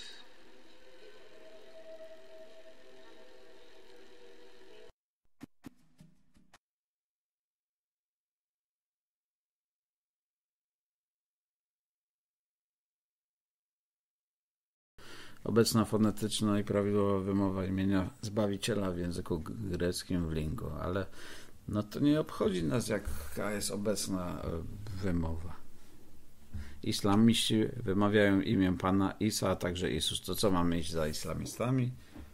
Obecna fonetyczna i prawidłowa wymowa imienia Zbawiciela w języku greckim w lingu, ale no to nie obchodzi nas, jaka jest obecna wymowa. Islamiści wymawiają imię Pana Isa, a także Jezus. To co, mamy iść za islamistami?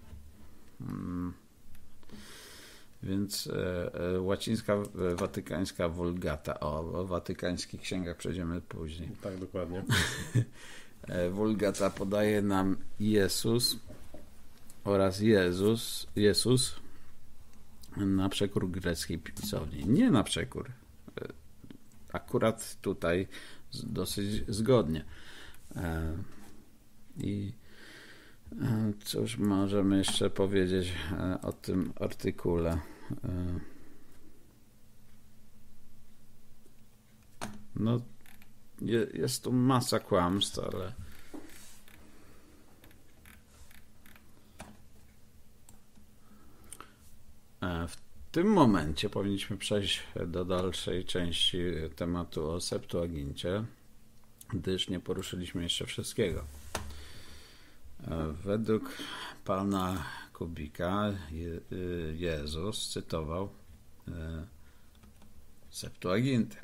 Więc łacińska watykańska Vulgata. O watykańskich księgach przejdziemy później.
Tak, dokładnie.
Vulgata podaje nam Jezus oraz Jezus na przekór greckiej pisowni. Nie na przekór. Akurat tutaj dosyć zgodnie. I cóż możemy jeszcze powiedzieć o tym artykule? No, jest tu masa kłamstw, ale tym momencie powinniśmy przejść do dalszej części tematu o Septuagincie, gdyż nie poruszyliśmy jeszcze wszystkiego. Według pana Kubika Jezus cytował Septuagintę.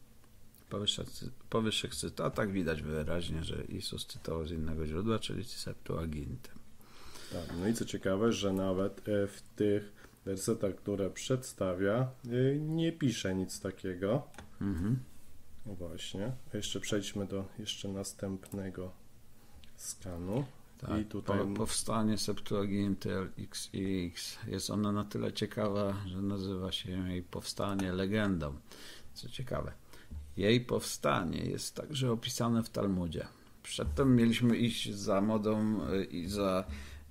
W powyższych cytatach widać wyraźnie, że Jezus cytował z innego źródła, czyli Septuagintę.
Tak, no i co ciekawe, że nawet w tych wersetach, które przedstawia, nie pisze nic takiego. No właśnie. Jeszcze przejdźmy do jeszcze następnego skanu.
Tak, i tutaj powstanie Septuaginty LXX. Jest ona na tyle ciekawa, że nazywa się jej powstanie legendą. Co ciekawe, jej powstanie jest także opisane w Talmudzie. Przedtem mieliśmy iść za modą i za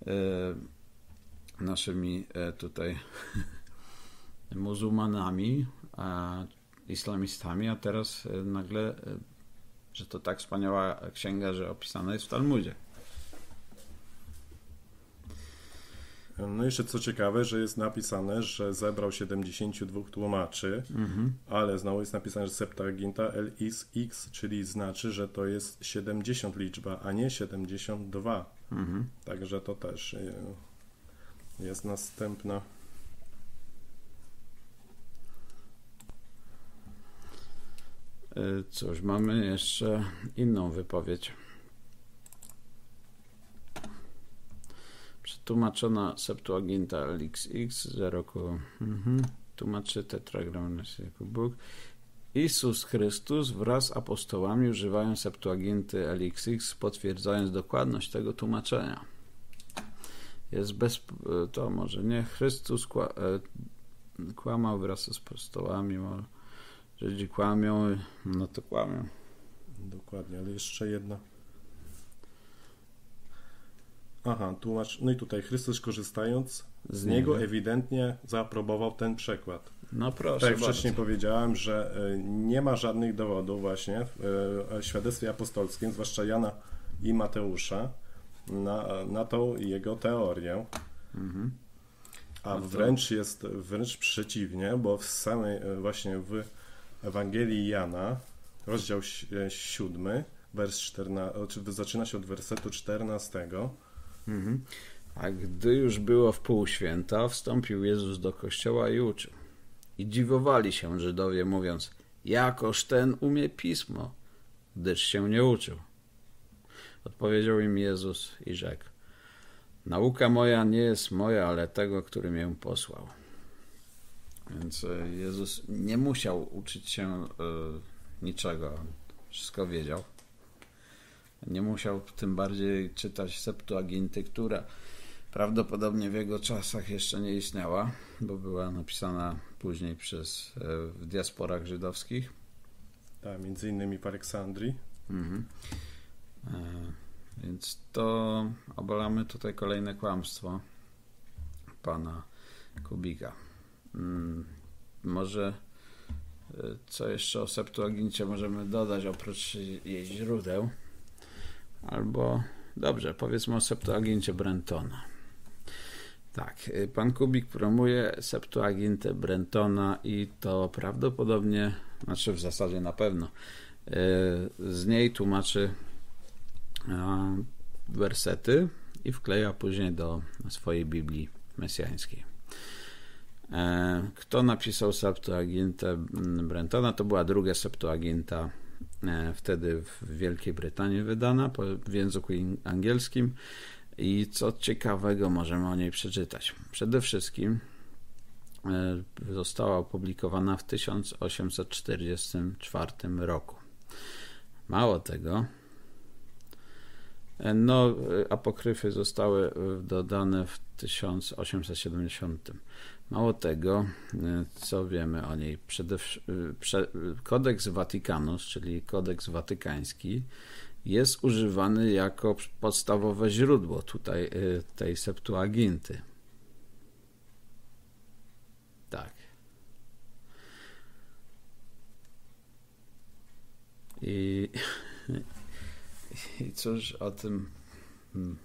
naszymi tutaj muzułmanami, islamistami, a teraz nagle, że to tak wspaniała księga, że opisana jest w Talmudzie.
No jeszcze co ciekawe, że jest napisane, że zebrał 72 tłumaczy, ale znowu jest napisane, że Septuaginta LXX, czyli znaczy, że to jest 70 liczba, a nie 72. Także to też jest następna.
Cóż, mamy jeszcze inną wypowiedź. Przetłumaczona Septuaginta LXX z roku tłumaczy Tetragram Bóg. Jezus Chrystus wraz z apostołami używają Septuaginty LXX, potwierdzając dokładność tego tłumaczenia. Jest to może nie Chrystus kłamał wraz z apostołami, może Żydzi kłamią, no to kłamią.
Dokładnie, ale jeszcze jedna. Aha, tłumacz. No i tutaj Chrystus, korzystając z niego, ewidentnie zaaprobował ten przekład.
No proszę.
Tak jak wcześniej powiedziałem, że nie ma żadnych dowodów właśnie w świadectwie apostolskim, zwłaszcza Jana i Mateusza, na tą jego teorię. A wręcz przeciwnie, bo w samej właśnie w Ewangelii Jana, rozdział 7, wers 14, zaczyna się od wersetu 14.
A gdy już było wpół święta, wstąpił Jezus do kościoła i uczył. I dziwowali się Żydowie, mówiąc: jakoż ten umie pismo, gdyż się nie uczył. Odpowiedział im Jezus i rzekł: nauka moja nie jest moja, ale tego, który mnie posłał. Więc Jezus nie musiał uczyć się niczego, wszystko wiedział. Nie musiał tym bardziej czytać Septuaginty, która prawdopodobnie w jego czasach jeszcze nie istniała, bo była napisana później w diasporach żydowskich.
Tak, między innymi w Aleksandrii.
Więc to obalamy tutaj kolejne kłamstwo pana Kubika. Może co jeszcze o Septuagincie możemy dodać oprócz jej źródeł? Albo dobrze, powiedzmy o Septuagincie Brentona. Tak, pan Kubik promuje Septuagintę Brentona i to prawdopodobnie, znaczy w zasadzie na pewno, z niej tłumaczy wersety i wkleja później do swojej Biblii mesjańskiej. Kto napisał Septuagintę Brentona? To była druga Septuaginta, wtedy w Wielkiej Brytanii wydana w języku angielskim. I co ciekawego możemy o niej przeczytać? Przede wszystkim została opublikowana w 1844 roku. Mało tego, apokryfy zostały dodane w 1870. Mało tego, co wiemy o niej? Kodeks Vaticanus, czyli kodeks watykański, jest używany jako podstawowe źródło tutaj tej Septuaginty. Tak. I cóż o tym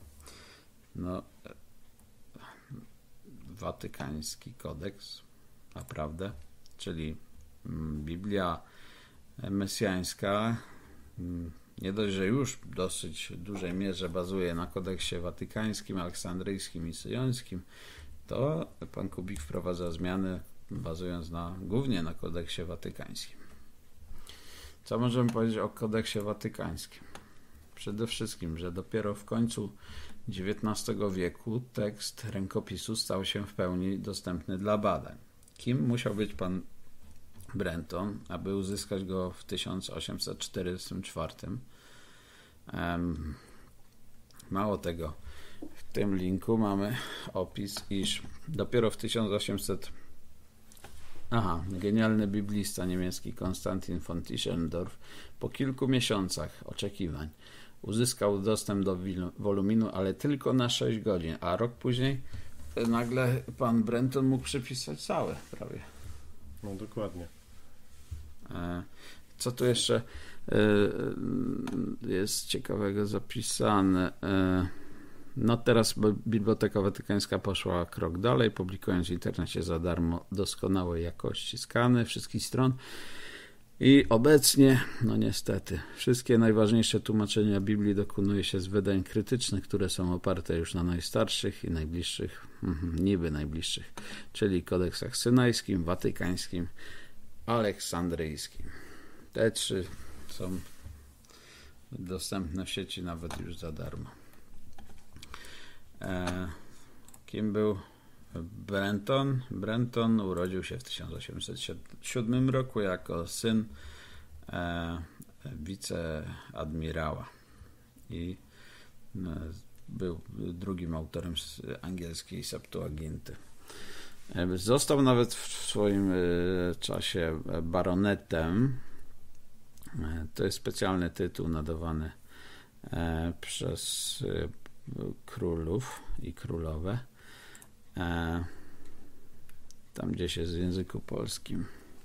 watykański kodeks, naprawdę, czyli Biblia mesjańska nie dość, że już w dosyć dużej mierze bazuje na kodeksie watykańskim, aleksandryjskim i syjońskim, to pan Kubik wprowadza zmiany bazując głównie na kodeksie watykańskim. Co możemy powiedzieć o kodeksie watykańskim? Przede wszystkim, że dopiero w końcu XIX wieku tekst rękopisu stał się w pełni dostępny dla badań. Kim musiał być pan Brenton, aby uzyskać go w 1844? Mało tego, w tym linku mamy opis, iż dopiero w 1800 genialny biblista niemiecki Konstantin von Tischendorf po kilku miesiącach oczekiwań uzyskał dostęp do woluminu, ale tylko na 6 godzin, a rok później nagle pan Brenton mógł przepisać całe prawie.
No dokładnie.
Co tu jeszcze jest ciekawego zapisane? No teraz Biblioteka Watykańska poszła krok dalej, publikując w internecie za darmo doskonałej jakości skany wszystkich stron i obecnie, no niestety, wszystkie najważniejsze tłumaczenia Biblii dokonuje się z wydań krytycznych, które są oparte już na najstarszych i najbliższych, niby najbliższych, czyli kodeksach synajskim, watykańskim, aleksandryjskim. Te 3 są dostępne w sieci nawet już za darmo. Kim był Brenton? Brenton urodził się w 1807 roku jako syn wiceadmirała i był drugim autorem angielskiej Septuaginty. Został nawet w swoim czasie baronetem. To jest specjalny tytuł nadawany przez królów i królowe. Tam gdzieś jest w języku polskim.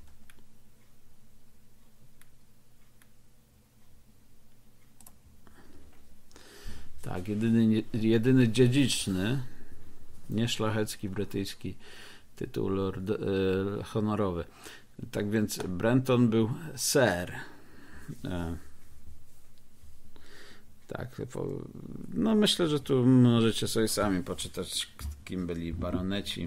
Tak, jedyny dziedziczny, nieszlachecki brytyjski tytuł honorowy. Tak więc Brenton był Sir. Tak, no myślę, że tu możecie sobie sami poczytać, kim byli baroneci.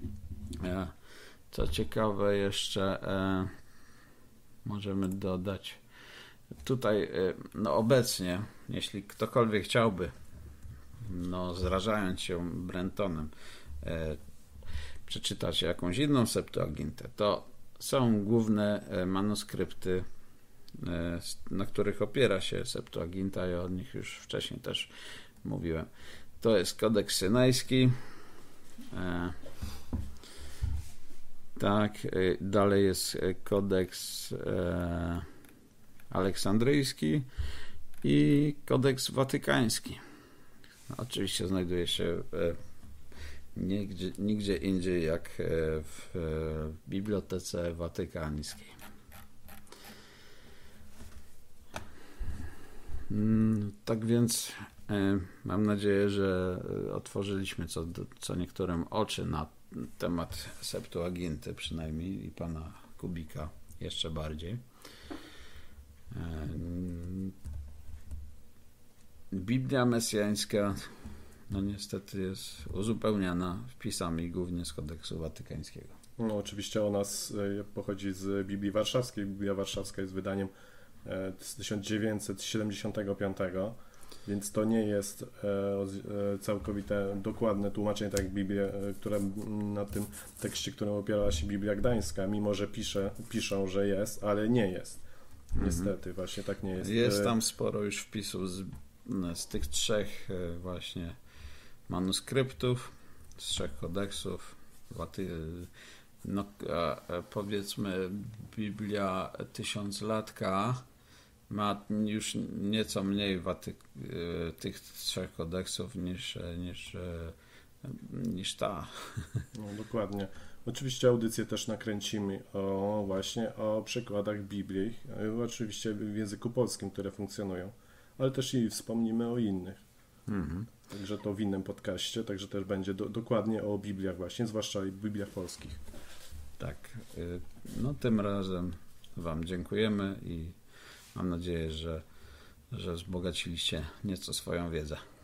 Co ciekawe jeszcze możemy dodać. Tutaj no obecnie, jeśli ktokolwiek chciałby, no zrażając się Brentonem, przeczytać jakąś inną Septuagintę, to są główne manuskrypty, na których opiera się Septuaginta. Ja o nich już wcześniej też mówiłem. To jest kodeks synajski. Tak, dalej jest kodeks aleksandryjski i kodeks watykański. Oczywiście znajduje się nigdzie indziej jak w Bibliotece Watykańskiej. Tak więc mam nadzieję, że otworzyliśmy co niektórym oczy na temat Septuaginty, przynajmniej, i pana Kubika jeszcze bardziej. Biblia mesjańska no niestety jest uzupełniana wpisami głównie z kodeksu watykańskiego.
No oczywiście ona pochodzi z Biblii Warszawskiej. Biblia Warszawska jest wydaniem z 1975, więc to nie jest całkowite, dokładne tłumaczenie, tak jak Biblia, które na tym tekście, którym opierała się Biblia Gdańska, mimo że piszą, że jest, ale nie jest. Niestety, właśnie tak nie jest.
Jest tam sporo już wpisów z tych 3 właśnie manuskryptów, z 3 kodeksów. No, powiedzmy Biblia Tysiąclatka ma już nieco mniej tych 3 kodeksów niż ta.
No, dokładnie. Oczywiście audycję też nakręcimy o przykładach Biblii, oczywiście w języku polskim, które funkcjonują, ale też i wspomnimy o innych. Także to w innym podcaście, także też będzie dokładnie o Bibliach właśnie, zwłaszcza Bibliach polskich.
Tak. No tym razem Wam dziękujemy i mam nadzieję, że wzbogaciliście nieco swoją wiedzę.